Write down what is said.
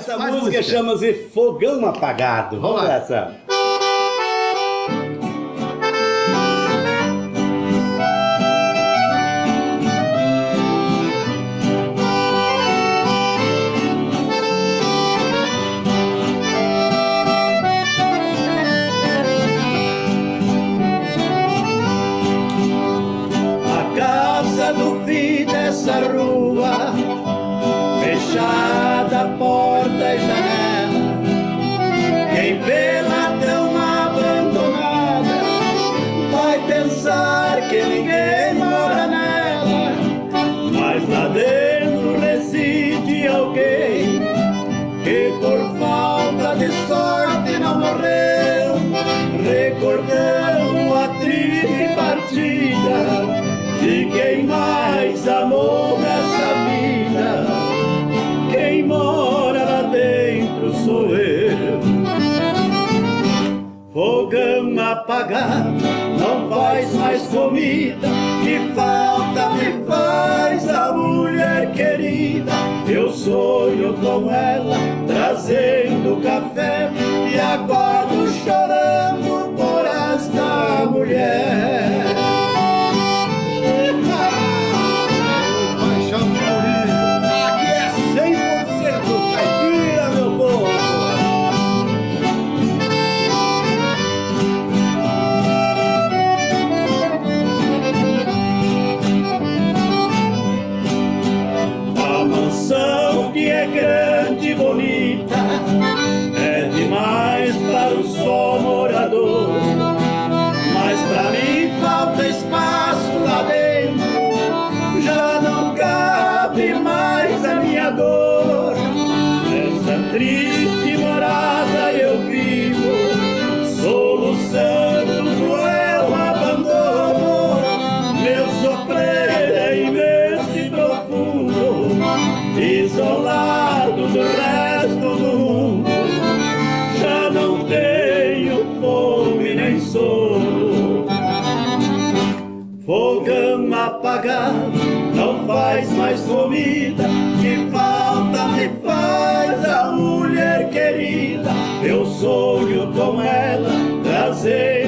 Essa música chama-se Fogão Apagado. Vamos nessa. Do dessa rua, fechada porta e janela, quem vê-la tão abandonada vai pensar que ninguém mora nela, mas lá dentro reside alguém que por falta de sorte não morreu, recordando a triste partida de quem mais amou nessa vida. Quem mora lá dentro sou eu. Fogão apagado, não faz mais comida, que falta me faz a mulher querida. Eu sonho com ela, trazendo café, e acordo chorando por esta mulher. Que é grande e bonita, é demais para um só morador, mas pra mim falta espaço lá dentro, já não cabe mais a minha dor. Nessa triste morada eu vivo, soluçando um cruel abandono. Meu sofrer é imenso e profundo, isolado do resto do mundo. Já não tenho fome nem sono. Fogão apagado, não faz mais comida, que falta me faz a mulher querida. Eu sonho com ela, trazer